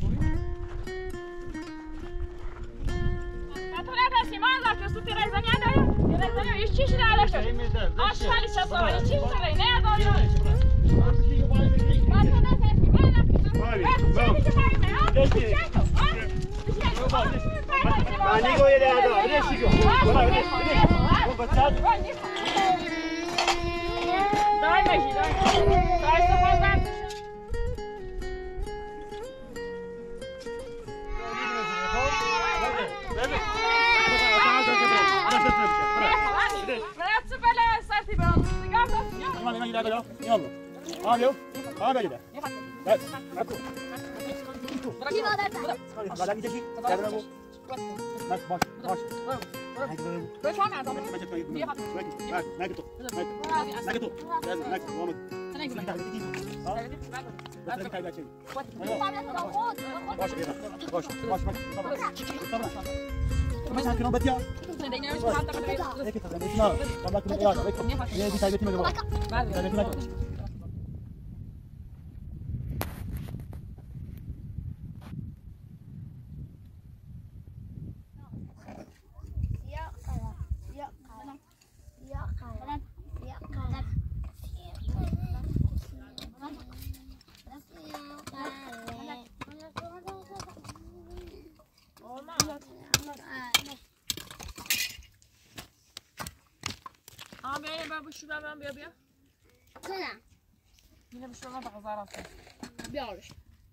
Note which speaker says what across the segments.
Speaker 1: Ben bia.
Speaker 2: Sana.
Speaker 1: Yine bir şey olmadı kızarasın.
Speaker 2: Biarış.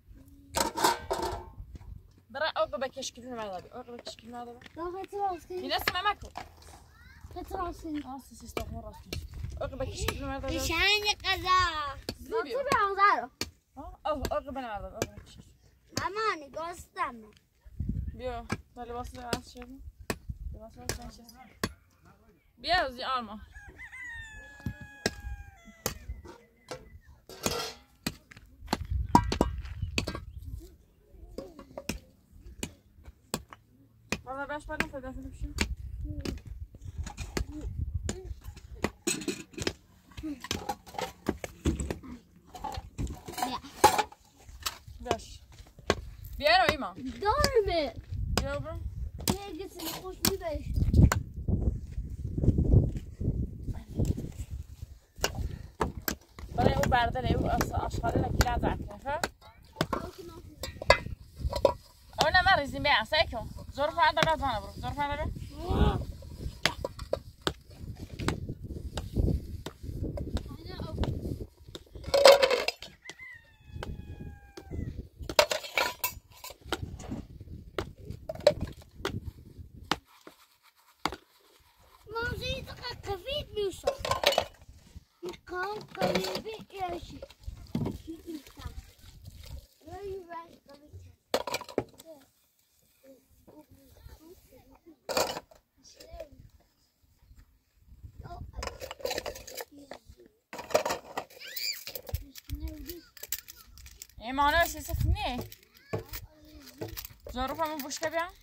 Speaker 1: Bırak o kadar keşkil nerede? O kadar keşkil nerede?
Speaker 2: Daha hatırlasın.
Speaker 1: Yine simemek o.
Speaker 2: Hatırlasın.
Speaker 1: Nasıl siz takma rastın? O kadar keşkil nerede?
Speaker 2: Nişanlı kaza. Nasıl bir anzaro?
Speaker 1: O kadar nerede? O kadar keşkil.
Speaker 2: Aman gösterme.
Speaker 1: Bio. Böyle basıyor az şey mi? Basıyor sen şey. Biraz alma. Valla beş pardon fedasını bir şey. Beş. Diğer o ima.
Speaker 2: Doğru mu?
Speaker 1: Yavrum.
Speaker 2: Sevgisini hoş bir beş.
Speaker 1: Buraya o berdele o aşağıda kiler zaten. Ona ما ریزیم به سیکو ظرف داره زانه برو ظرف داره
Speaker 2: موضوعی تو کفید میشه کام قریبی ایشی
Speaker 1: ایمانه سیسف نه ظروف همون بوشته بیان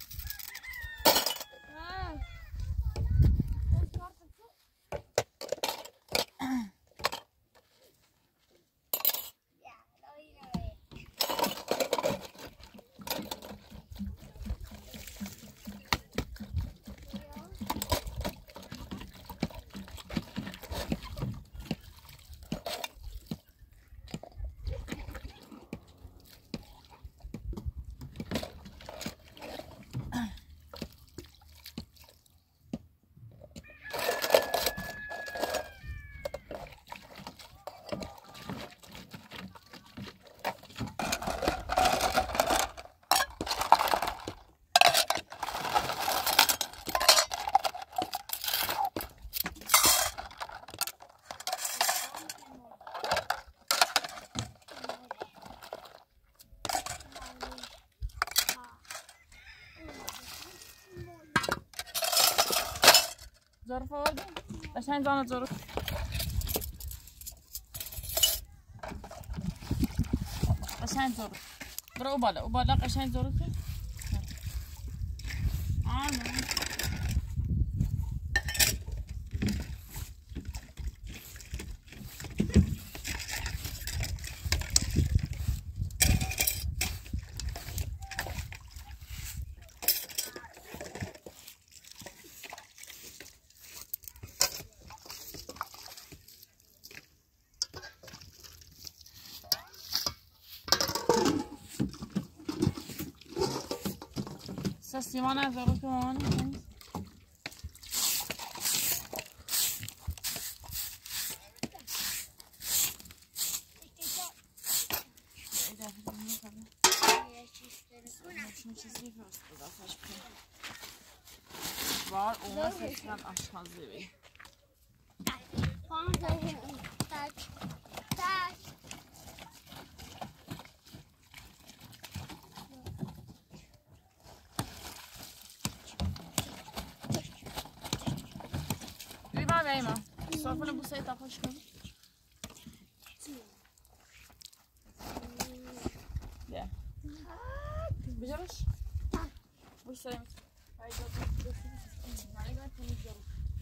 Speaker 1: ظروف آوردیم قشنگ زانه ظروف قشنگ ظروف برو او بالا قشنگ ظروفه سیمان از آقا که مامان نیست. var ona seçilen aşmazlığı bir. Riba verme. Sofranı bu sayıda hoş geldin. Gel. Biliyoruz. Bu sayımız. Haydi otur. Haydi temizliyorum.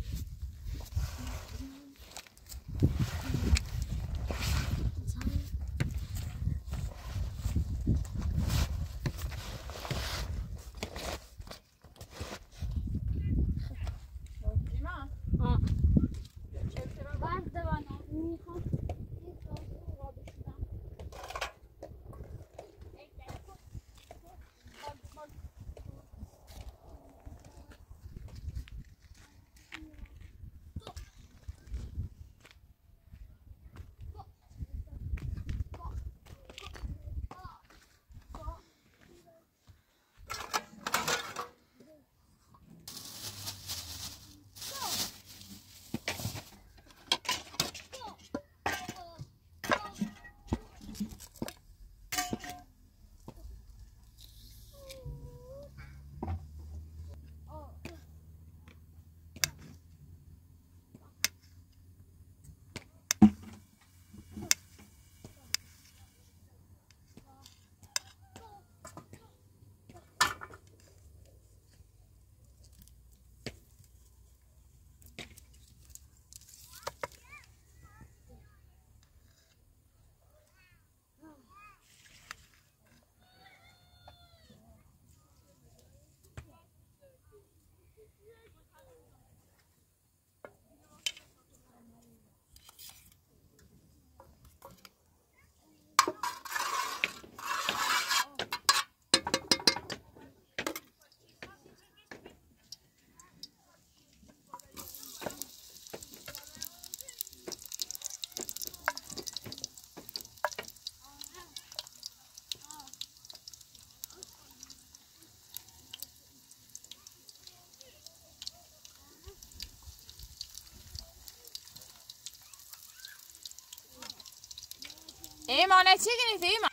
Speaker 1: ایمان چی کنید ایمان؟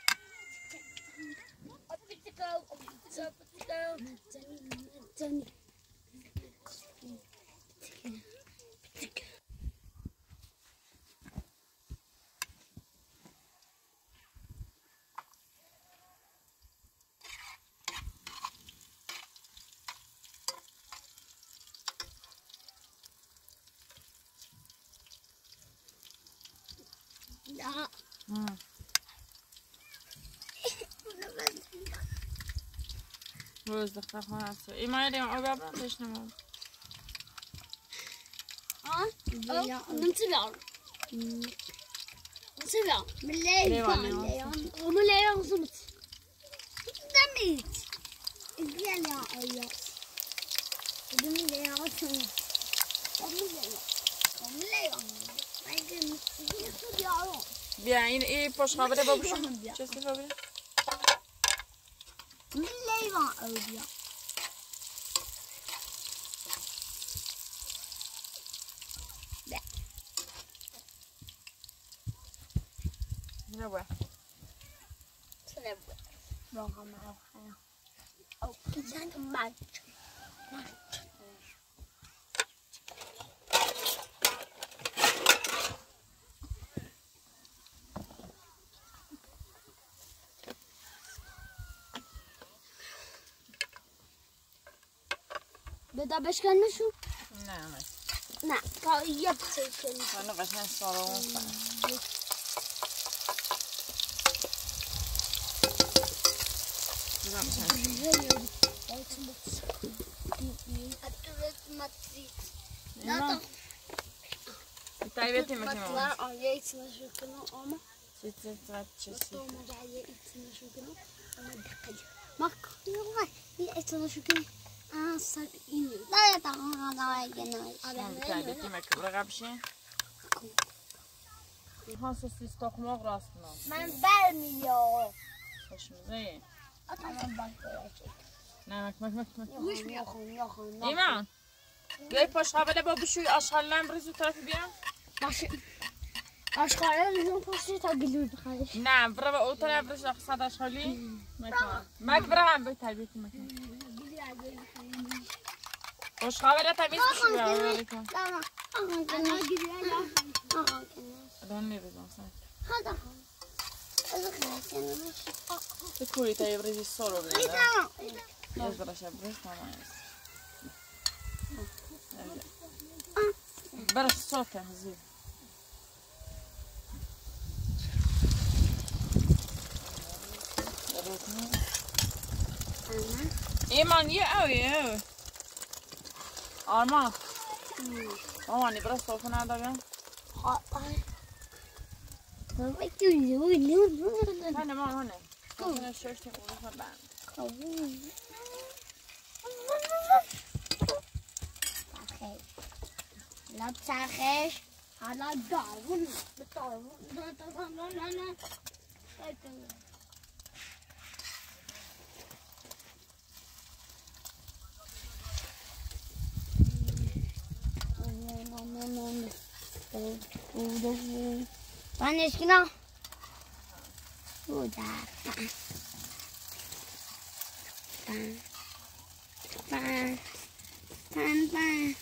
Speaker 1: روز دختر خانه هست ایمان دیم آب برم تشنم
Speaker 2: نمتبعون من ليلة صمت دميت إزيان يا أيها دمي ليلة صمت
Speaker 1: بیا این پشت خبره بابوشون چه خبره؟
Speaker 2: من لیوان اودیا
Speaker 1: نه بیا
Speaker 2: تنبه راهم معه او كيان ماج بدا بشکنه شو؟ نه تا یه بسکنه
Speaker 1: من قشنگ سارمون کنم
Speaker 2: ما اصلا اینه لا تاخذ على جناي
Speaker 1: تعبتي مكبره قبشين هاسه سيستوق مغ راستنا
Speaker 2: من برمیام
Speaker 1: خوش مزه
Speaker 2: من باید
Speaker 1: نه مک
Speaker 2: یخون
Speaker 1: ایمان بیای پاش قابله با بشوی آشغال نمریز و طرف بیام
Speaker 2: باشه آشغاله لزوم پشتی تا گلو بخواهش
Speaker 1: نه برا با او طرف رش اقصاد آشغالی مک برا هم بای تربیتی مکن پاش قابله تمیز بشوی آشغالی کن الان نیریزم سن تکوری تا یبریزی سالو بیده از برا شب بریز تمام است برش صوته هزيل ايمان يا اوي ارمان ماماني برش صوتنا هذا بيان هنا ماما هنا هنا شوشتي وروح بعد
Speaker 2: لا تسخش على دارون بطارون Πανέσκηνα. Ούτα. Παν.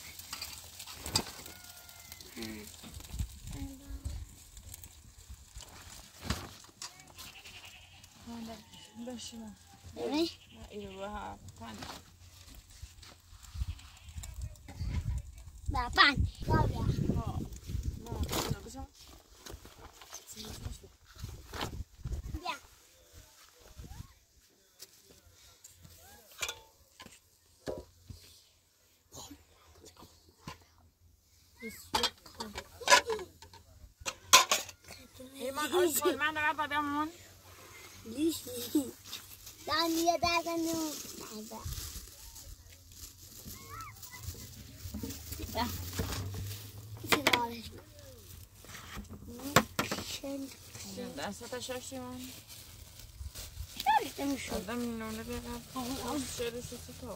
Speaker 1: بشنا
Speaker 2: ايه
Speaker 1: ايوه فان
Speaker 2: بابان بابا يا
Speaker 1: ايمان اول ما انا بعد يوم
Speaker 2: ليش ثانية ده كانوا
Speaker 1: دسته شاشی من
Speaker 2: شو مش
Speaker 1: آدم نونه بیاد شده سی تو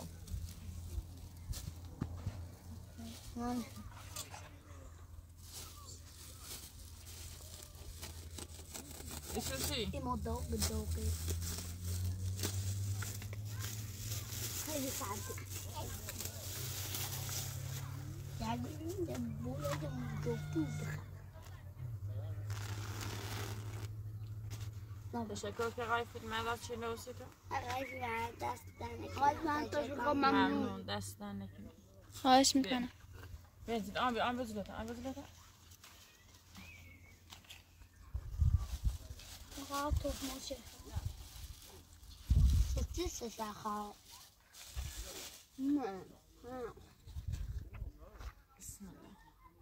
Speaker 1: ایشوشی
Speaker 2: الموضوع بالذوق هاي ساعتي يعني بقول لهم جوتوب
Speaker 1: تشکر که غایفت مدار چی لوسیتو
Speaker 2: غایفی دستانه خواهد من تو شکر
Speaker 1: ممنون دستانه کنی
Speaker 3: خواهش میکنم
Speaker 1: بینزید آن بزلوتا
Speaker 2: خواهد تو موشه شتی سشه خواهد نه
Speaker 1: بسم الله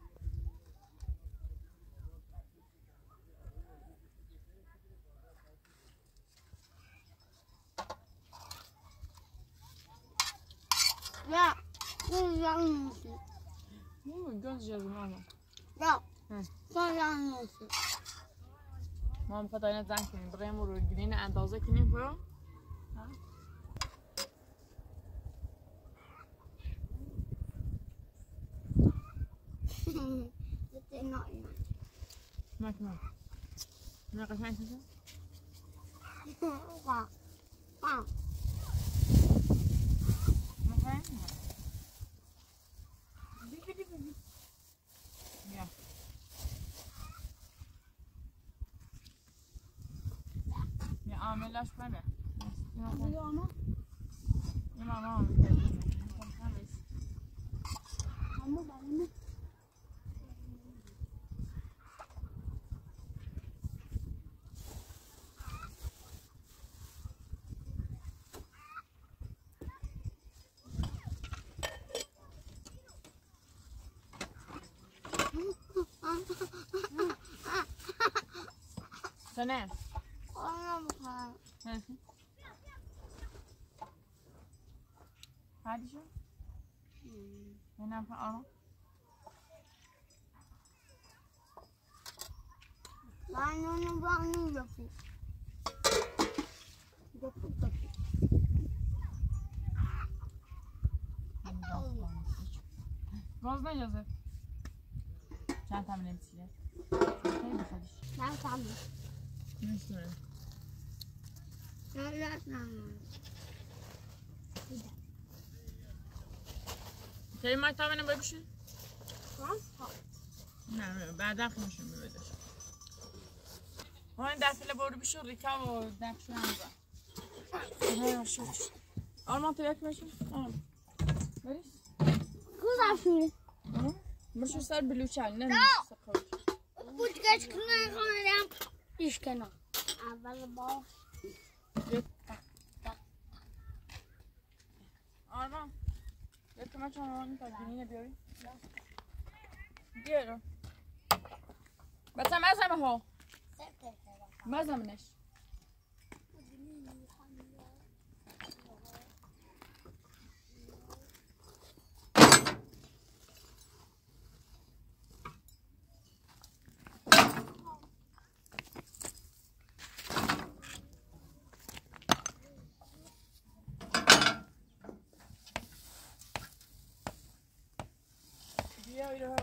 Speaker 2: لا لا
Speaker 1: گاز جزو ماما
Speaker 2: لا لا
Speaker 1: ما میخواد اینه زنگ کنیم بریم رو گرین اندازه کنیم برو مکنم نه قشنگ نیست Ja. Ja, عاملش بله. Ja, mama. سنة. هذه شو؟ اینم آرمان
Speaker 2: من اونو با میگفتی
Speaker 1: باز نجازه چند تا نمی‌سیه خیلی بخوادیش
Speaker 2: من تمام
Speaker 1: نمی‌سونه
Speaker 2: نه
Speaker 1: خیلی مای تا بینه بگوشی؟ نه بعدا خونشون میبودش این دفعه برو بیشو ریکا و دفشو هم با آرمان تو یک میشون؟ بریش؟
Speaker 2: گذاشتی
Speaker 1: برشو سر بلوچل نه
Speaker 2: بودگش کنه خواندم ایش کنم اول باش
Speaker 1: آرمان یک کمک آرمان تا گینینه بیاری بیارو بسه مزمه ها مزمنش بیارو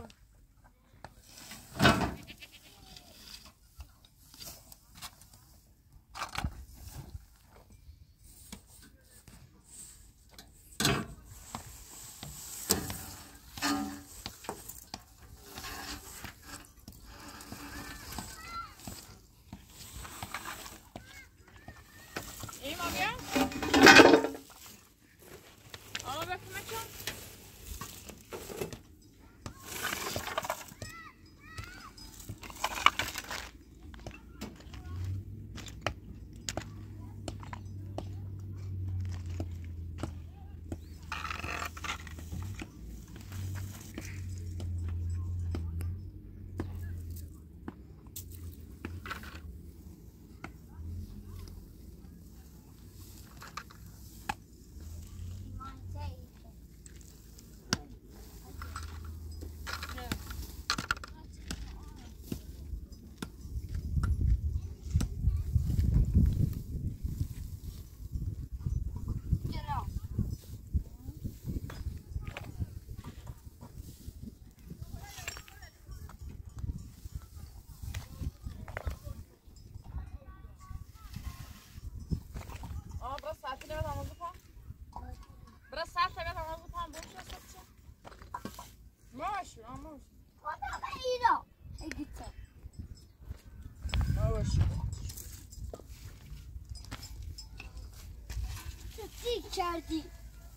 Speaker 2: کردی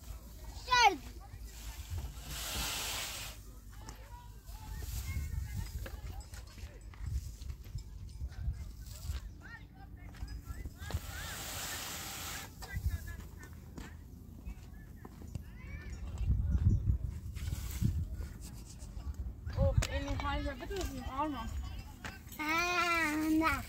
Speaker 1: اینو بدوزیم آرمان
Speaker 2: نه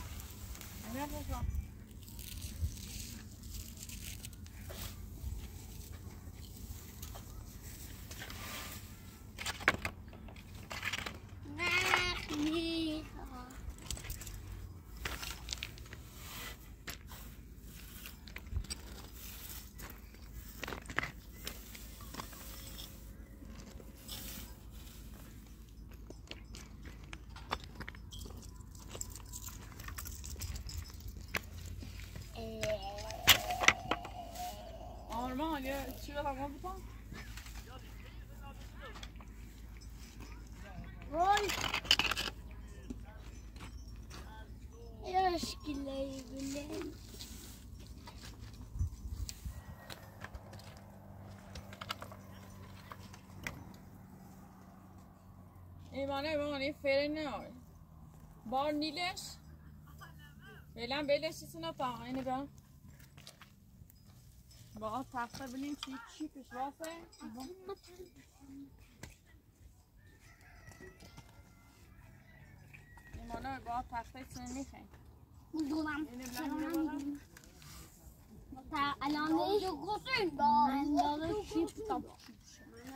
Speaker 1: آرمان یه چی بدم ما بکن؟
Speaker 2: وای اشکیلی بلند
Speaker 1: ایمانه فعلا نه بار نیلش فعلا بلش چیزی تا اینه بیان با تخته بلیم چی پیش واسه ایمانه با تخته چی میخوایی
Speaker 2: میدونم
Speaker 1: اینه
Speaker 2: الان دو گفتن با اندازه شیپ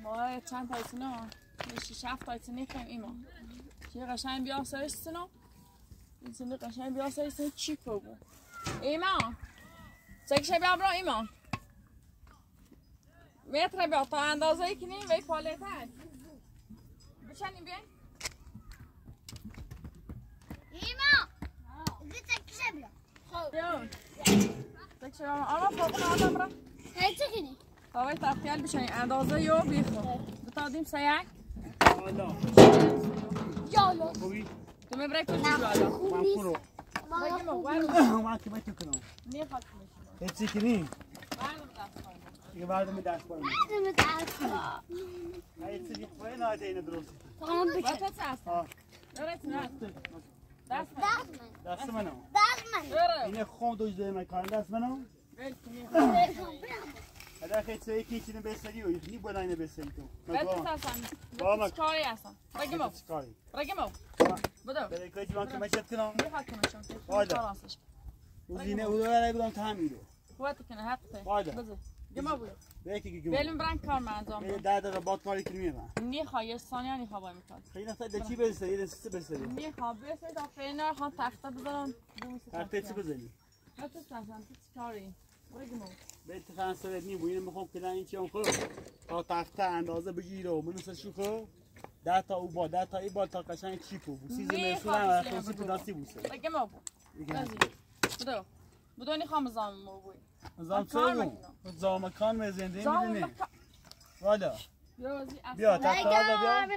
Speaker 1: های چند تایسونه ها 6-7 تایسونه خیم ایمان چه قشنگ بیا سرشتونه این قشنگ بیا سرشتونه چی کو بود ایمان چکشه بیا برا ایمان متر بیا تا اندازه ای کنیم وی پالیت هست بشنیم بیاین
Speaker 2: ایمان چکشه بیا
Speaker 1: بیا چکشه بیا آما فوقنا آدم برا
Speaker 2: هی چه کنی؟
Speaker 1: تاوی تختیل بشنیم اندازه یو بیخو بتادیم سیک
Speaker 2: یالا
Speaker 3: خوبی؟
Speaker 1: تو میبری کجی جوالا
Speaker 2: خوب
Speaker 3: من برو
Speaker 1: بگیم
Speaker 3: من که بهتون کنم
Speaker 1: نیخواد کنیم
Speaker 3: هیچی کنی؟
Speaker 1: بردم دست کنیم
Speaker 3: دیگه بردم دست باید
Speaker 2: دم دست
Speaker 3: نه هیچی دیگه باید نه اینه درستی
Speaker 2: تمام
Speaker 1: با
Speaker 2: بشه
Speaker 1: تو چه هستم؟ دارت نه دست
Speaker 3: دست منو
Speaker 2: دست من
Speaker 1: داره
Speaker 3: اینه خون دوجده مکان دست منو
Speaker 1: ول کنیم
Speaker 3: هده خیلی سه یکی چینه بستری و یکی باید اینه بستری تو
Speaker 1: ول تو هستم
Speaker 3: با
Speaker 1: چکاری هستم بگیم او
Speaker 3: چیکاری؟
Speaker 1: بگیم او بدو
Speaker 3: برای که جوان که مشت کنم
Speaker 1: نیخواد کنم شما
Speaker 3: والا. وزینه او داره بودم تهمیدو
Speaker 1: قوت کنه حقته
Speaker 3: والا.
Speaker 1: بزن گم او
Speaker 3: به یکی که
Speaker 1: ول برن کار من انجام
Speaker 3: به
Speaker 1: بدم
Speaker 3: 10 دقیقه بعد کاری کنی میرم
Speaker 1: نیخواد یه ثانیه نیخواد وای میکنم
Speaker 3: خیلی نفر چی بستری دست بستری
Speaker 1: نیخواد بسه تا فینر خان تخته بذارم
Speaker 3: هر چی بزنی
Speaker 1: تو هستم تو چکاری بگیم او
Speaker 3: به ترانسفر نی بوینه میخوام کلا این چی اون خو تا تخته اندازه بگیره و منو سر خو 10 تا او با 10 تا ای با تا قشنگ چیپو بو سیز مثلا خاصی تو دستی بوسه
Speaker 1: بگیم او بدو بدو نیخوام زام او بوی
Speaker 3: زام چه زامکان مزنده میدونی والا بیا تا بیا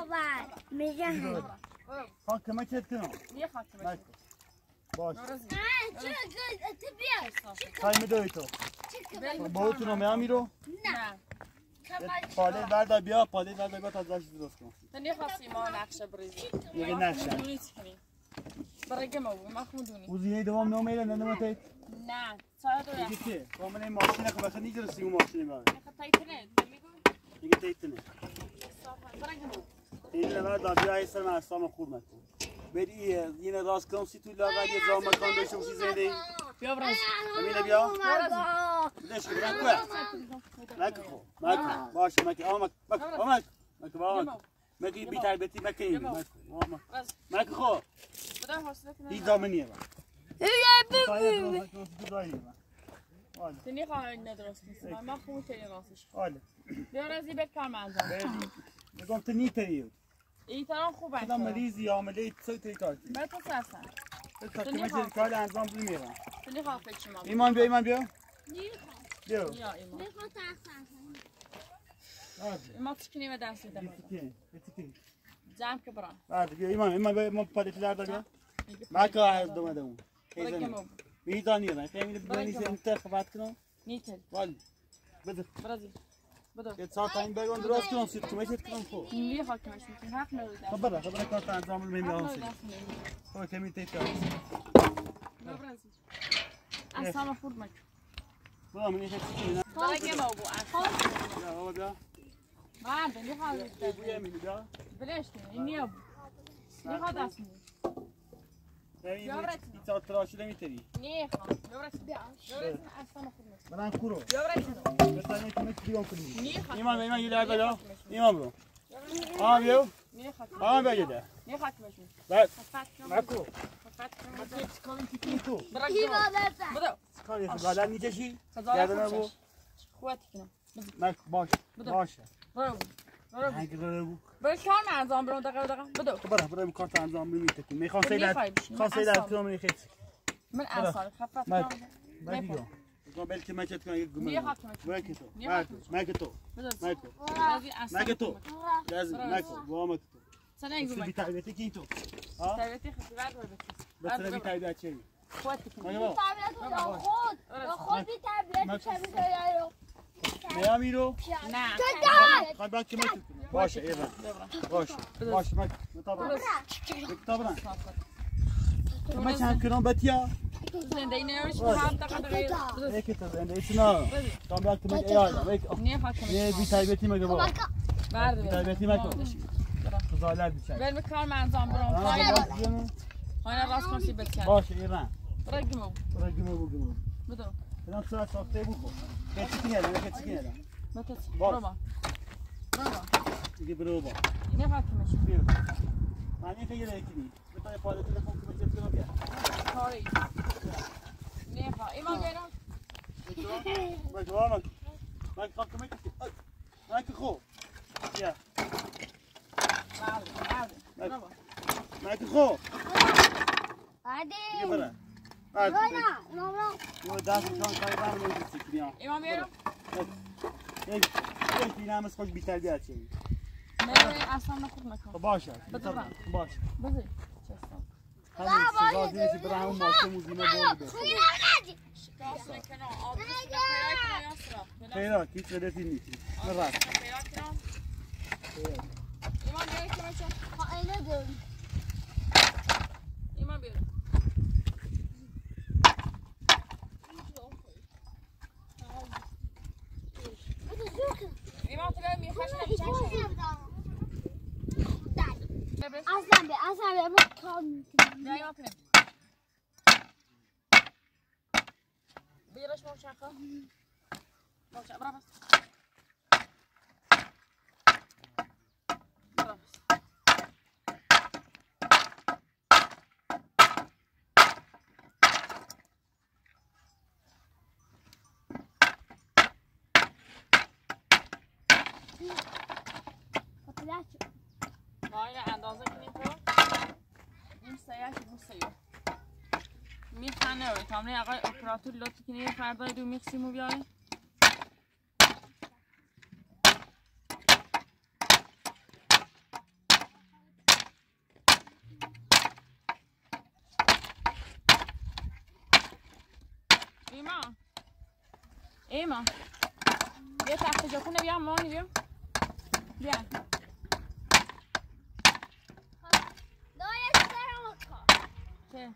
Speaker 2: میگم
Speaker 3: ها کمکت کنم
Speaker 1: نیخواد کنم
Speaker 3: باش
Speaker 2: چه بیا
Speaker 3: تایم دوی تو با تو نمیام میرو
Speaker 1: نه
Speaker 3: پاله بردا بیا پاله بردا بیا تا داش درست کن
Speaker 1: تو نیخواستی ما نقشه بریزی
Speaker 3: دیگه نشه
Speaker 1: دونی چی کنی برگم او ما خودونی
Speaker 3: وزینه دوام نمیره نه نمیته
Speaker 1: نه ساعت رو
Speaker 3: دیگه چه کاملا ماشین که بخیر نیست اون ماشین ما
Speaker 1: نیخواد تایتنه میگو
Speaker 3: دیگه تیتنه
Speaker 1: برگم او
Speaker 3: این نمر دابیا ایسر من اسلام خور مکن بری این راست کنم سی تو لاغر یه زام مکان داشته باشی زنده
Speaker 1: بیا براز
Speaker 3: همینه بیا بدش که برن کوه مکه خو مکه باشه مکه آمک مکه مکه بی تربیتی مکه این مکه خو
Speaker 1: بدا حوصله کنه
Speaker 3: هیچ زامنیه با
Speaker 1: تو نیخواه ندرست نیست ما خود تری راستش
Speaker 3: حاله
Speaker 1: بیا رازی بد کار من انجام
Speaker 3: بگم تو نیتری
Speaker 1: این طرف خوب است
Speaker 3: کدام مریضی عامله سوی کار کنی
Speaker 1: بعد تو هستن
Speaker 3: تو میشه کار انجام میرم
Speaker 1: تو نیخواه فکر ما
Speaker 3: ایمان بیا بیا
Speaker 1: یا ایمان
Speaker 2: میخواد
Speaker 1: ما تشکنی و دستی دم
Speaker 3: یکی
Speaker 1: جمع که برام
Speaker 3: بعد بیا ایمان ما پالیت دار بیا ما که از دوم دوم
Speaker 1: برگم او
Speaker 3: میدانی نه خیلی بدونی انت خبرت کنم
Speaker 1: نیتل
Speaker 3: ولی بده
Speaker 1: برازی بدو
Speaker 3: یه ساعت این بگم درست کنم سیت کمیشت کنم خو
Speaker 1: نیخواه کنش میکنی حق نداری
Speaker 3: خبر کار انجام میدم خو کمی تیت کار
Speaker 1: برازی اصلا خورد مکن
Speaker 3: برام این چیزی
Speaker 1: برگم او
Speaker 3: نه بیا
Speaker 1: بعد نیخواه
Speaker 3: بیا بیا
Speaker 1: بلش کنی این نیا نیخواه دست می
Speaker 3: این ساعت تراش نمیتری
Speaker 1: نیخواه بیا اصلا خورد مکن
Speaker 3: برام کورو
Speaker 1: بیا برازی
Speaker 3: بتانی تو میگم کنی
Speaker 1: نیخواه
Speaker 3: ایمان یه لعبه دا ایمان برو بیا
Speaker 1: نیخواه
Speaker 3: بیا ده
Speaker 1: نیخواه کنش
Speaker 3: بعد
Speaker 1: میکنی
Speaker 3: ماکو
Speaker 1: فقط
Speaker 3: کاری کی تو
Speaker 1: بدو
Speaker 3: کاری خدا میکشی
Speaker 1: خزانه
Speaker 3: گردن
Speaker 1: خوب
Speaker 3: بو
Speaker 1: شش خواهد کنم
Speaker 3: ماک باشه
Speaker 1: برو
Speaker 3: هنگ رو
Speaker 1: برو کار من انجام برو دقیقه بدو
Speaker 3: برو کارت انجام میدی میخوام
Speaker 1: میخوای
Speaker 3: سیلت کنم میخوام
Speaker 1: من اصلا خفت کنم
Speaker 3: بگو قبل که مچت کنم یک گمه
Speaker 1: نیخواد کنم
Speaker 3: ماک تو ماک تو
Speaker 1: بدو رازی اصلا
Speaker 3: ماک تو لازم ماک و ماک تو
Speaker 1: سنه اینگو
Speaker 3: بی
Speaker 1: مک
Speaker 3: تربیتی کی تو ها
Speaker 1: تربیتی خیلی بعد رو بکش
Speaker 3: بس بی تربیت چی
Speaker 1: خواهد کنم
Speaker 2: خود بی تربیت چه می‌کنی؟
Speaker 3: میامی رو
Speaker 1: نه
Speaker 3: خواهد باید که مچت باشه ایوان باشه ماک مطابقا ما چند کنم باتیا
Speaker 1: زنده این نمیشه هم دقیقه
Speaker 3: یکی تو زنده ایشونا کام باید که من ایالم
Speaker 1: نیخواد کنم
Speaker 3: نه بی تربیتی مگه با
Speaker 1: برد
Speaker 3: بی تربیتی مکن خزالت بیچاره
Speaker 1: برم کار من انجام برم خواهی راست کنسی بکن
Speaker 3: باشه ایران
Speaker 1: برگمو
Speaker 3: بگو
Speaker 1: بدو
Speaker 3: بدم ساعت ساخته بخو کسی کی نداره
Speaker 1: بدو برو
Speaker 3: دیگه برو با
Speaker 1: اینه حاکمش
Speaker 3: بیا معنی که یه لیکی بتای پاده تلفن که میشه بیا
Speaker 1: کاری نه ها ایمان بیارم
Speaker 3: مجوانك ماك خاطر ماك خو يا ماك خو
Speaker 2: بعدين
Speaker 3: برا
Speaker 2: لا لا
Speaker 3: يو داس كان قايدان من السكريان
Speaker 1: ایمان بیارم
Speaker 3: ايه فينا مسخوش بتربيات شيء
Speaker 1: نه اصلا نخود نکن
Speaker 3: باشه باشه
Speaker 1: بذاری چستم
Speaker 3: همین سازی برام ماسه موزیما بود
Speaker 1: شکاست نکنم آب پیدا کنم یا صرف
Speaker 3: پیدا کی چه نیستی مراد
Speaker 1: پیدا کنم ایمان بیاری که بچه
Speaker 2: اینه دارم
Speaker 1: ایمان بیاری ایمان تو بیاری میخواش
Speaker 2: اصلا به کام
Speaker 1: نه ایمان کنیم بیارش موشکه موشکه برا بس برا بس باید اندازه کنیم تو این سیاه که بسیار میخنه و تامنه آقای اپراتور لطفی کنه یه فردای دو میخسیمو بیاره ایمان یه تخت جاکونه بیام مانی بیام بیام چه؟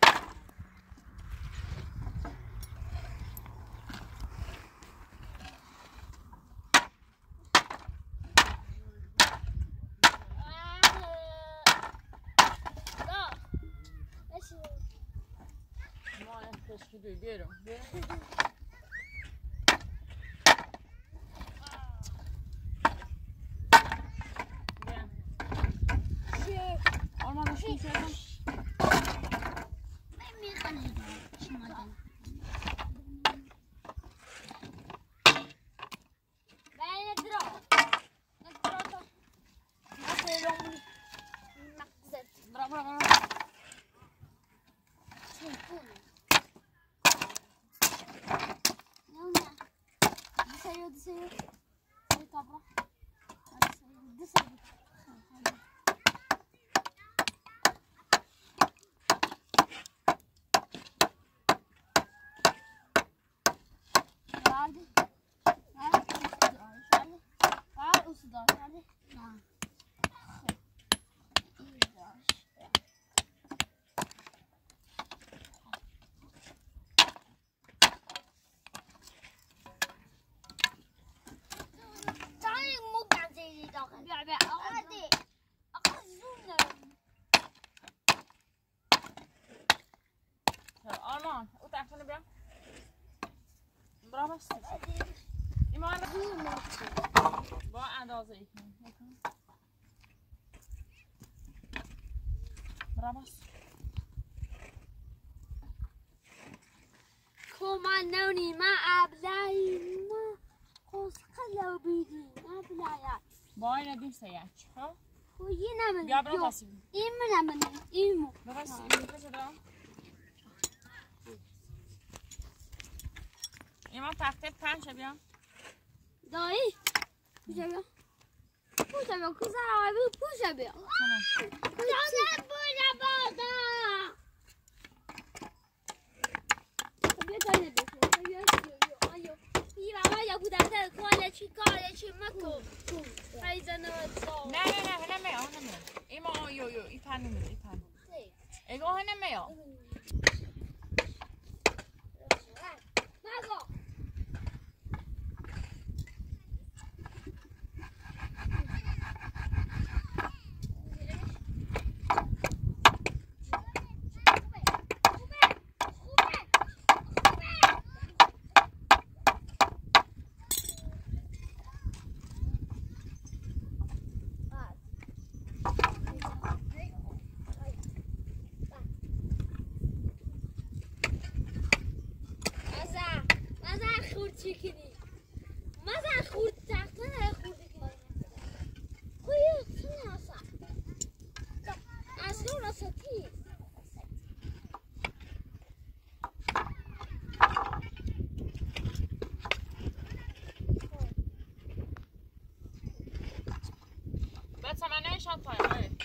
Speaker 1: تشکیل بیارم آرمان مشکل کردم آرمان او تحتونه بیا برا بس ایمان با اندازه ای برا بس
Speaker 2: کمان نونی ما ابلایی ما خوز خلو بیدی ابلایا
Speaker 1: با این ندیم سیچ ها
Speaker 2: یه نمید
Speaker 1: بیا برا بسیم
Speaker 2: ایمو نمید ایمو
Speaker 1: برا بس ایمو کجا دارم ایمان تخته پنج بیا
Speaker 2: دایی پوشا بیا پوشا بیا کسر آقای پوشا بیا دانت پوشا بادا بیا تایی بیا بیا بیا بابا یا بودن کالچی مکو هایزنه
Speaker 1: نه نمیاد ایمان یو ای پن نمیاد ای پن ایگاه نمیاد
Speaker 2: چی کنی؟ مثلا خورد تختن خورده کنی خویه خیلی اصلا اصلا راستی
Speaker 1: بس من نشان پایین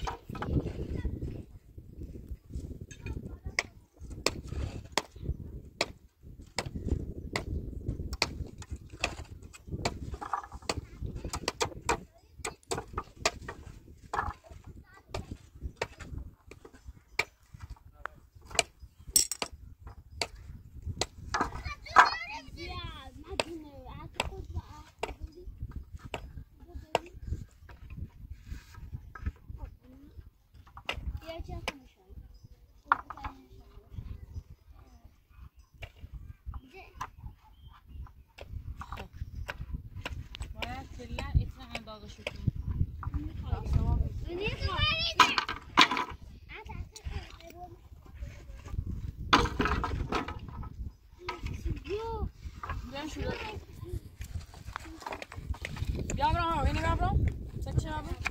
Speaker 1: بیا برام اینی بیا برام سکشن بیا برام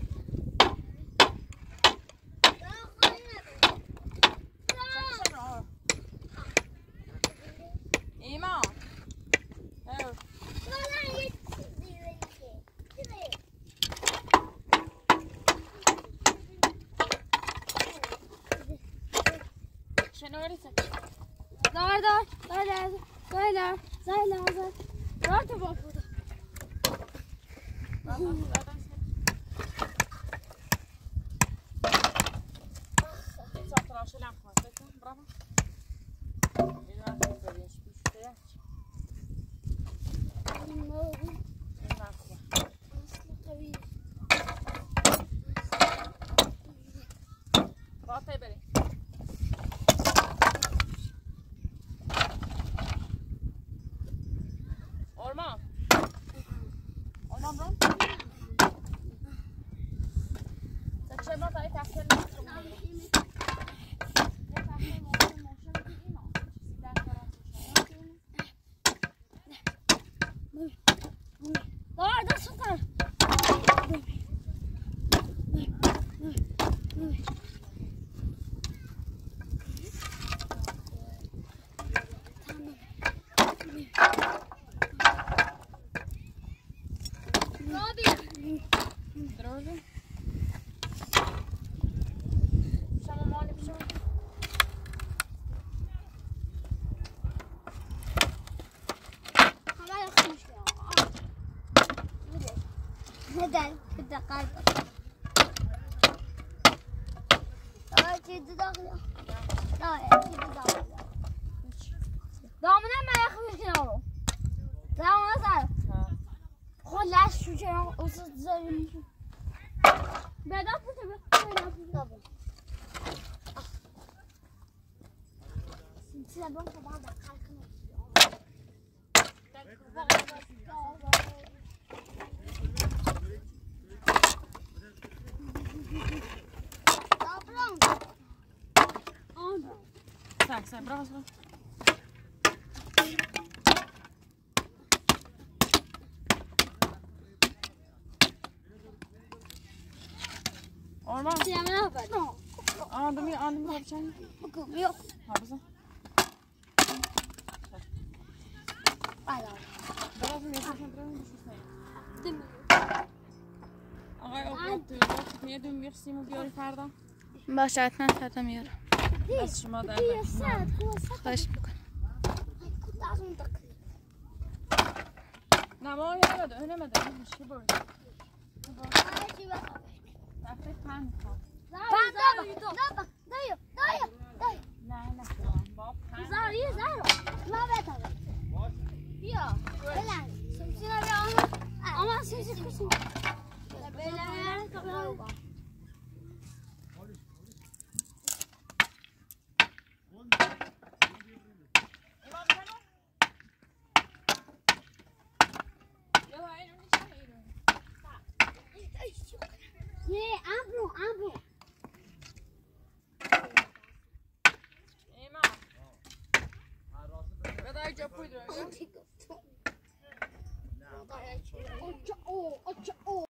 Speaker 1: ایمان شنواری سکشن دار تو با خدا شلم خواهد بکن برام این وقت بزرگش بیشتر این وقت باید بریم آرمان برام سکشن ما تایی تحصیل نمیتونم
Speaker 2: كده قلبك كده داخله لا كده داخله دامنا ما ياخذ كنارو دامنا صار خلاص شو جرى وصلت زي بدأت طبعا سنتين طبعا
Speaker 1: Sai, bravo. Orman. Anladım yapacağım.
Speaker 2: Yok.
Speaker 1: Hafıza. Biraz mı yaşarken biraz mı düşünsene?
Speaker 2: Değil mi?
Speaker 1: آقای آقا میاد اون میرسیم و بیاری فردا
Speaker 4: باشه حتما فردا میارم
Speaker 1: از شما در
Speaker 4: خواهش میکنم
Speaker 1: نه ما önemedi şey böyle تفریح پند کن
Speaker 2: دایو
Speaker 1: نه باب پند
Speaker 2: زارو ما بتایم بیا بلند سمسینا بیا اما سمسی کسی بلند کاملا Ambro.
Speaker 1: ایمان بدای جا پوی داره
Speaker 2: آقا